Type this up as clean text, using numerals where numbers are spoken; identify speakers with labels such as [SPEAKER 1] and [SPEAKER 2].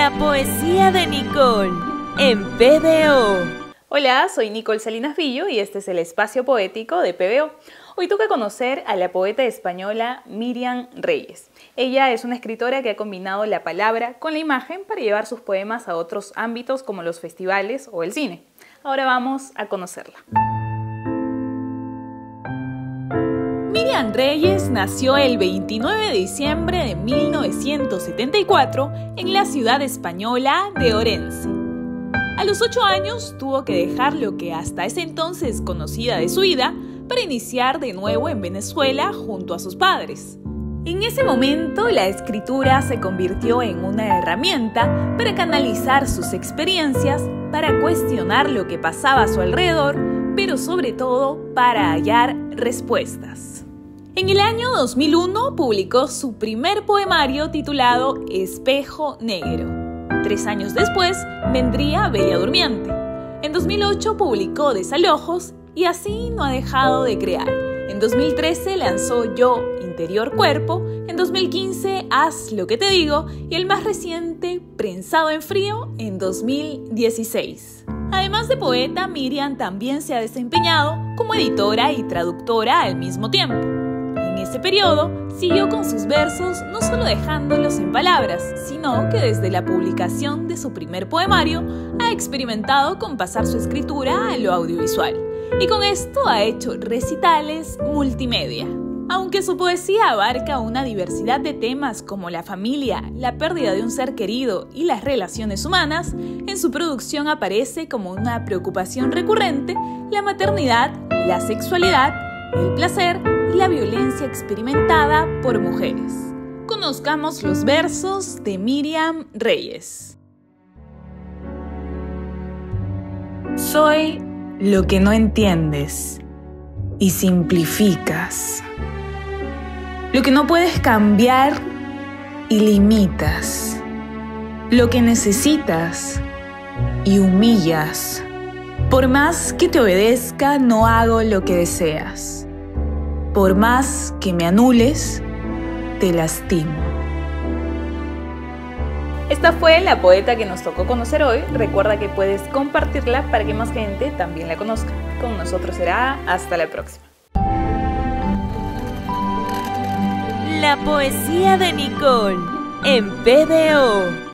[SPEAKER 1] La poesía de Nicole en PBO.
[SPEAKER 2] Hola, soy Nicole Salinas Villo y este es el espacio poético de PBO. Hoy toca conocer a la poeta española Miriam Reyes. Ella es una escritora que ha combinado la palabra con la imagen para llevar sus poemas a otros ámbitos como los festivales o el cine. Ahora vamos a conocerla. Miriam Reyes nació el 29 de diciembre de 1974 en la ciudad española de Orense. A los 8 años tuvo que dejar lo que hasta ese entonces conocía de su vida para iniciar de nuevo en Venezuela junto a sus padres. En ese momento la escritura se convirtió en una herramienta para canalizar sus experiencias, para cuestionar lo que pasaba a su alrededor, pero sobre todo para hallar respuestas. En el año 2001 publicó su primer poemario titulado Espejo Negro. 3 años después vendría Bella Durmiente. En 2008 publicó Desalojos y así no ha dejado de crear. En 2013 lanzó Yo, Interior Cuerpo, en 2015 Haz lo que te digo y el más reciente Prensado en frío en 2016. Además de poeta, Miriam también se ha desempeñado como editora y traductora al mismo tiempo. En ese periodo, siguió con sus versos no solo dejándolos en palabras, sino que desde la publicación de su primer poemario ha experimentado con pasar su escritura a lo audiovisual. Y con esto ha hecho recitales multimedia. Aunque su poesía abarca una diversidad de temas como la familia, la pérdida de un ser querido y las relaciones humanas, en su producción aparece como una preocupación recurrente la maternidad, la sexualidad, el placer y la violencia experimentada por mujeres. Conozcamos los versos de Miriam Reyes. Soy lo que no entiendes y simplificas, lo que no puedes cambiar y limitas, lo que necesitas y humillas. Por más que te obedezca, no hago lo que deseas. Por más que me anules, te lastimo. Esta fue la poeta que nos tocó conocer hoy. Recuerda que puedes compartirla para que más gente también la conozca. Con nosotros será hasta la próxima.
[SPEAKER 1] La poesía de Nicole en PBO.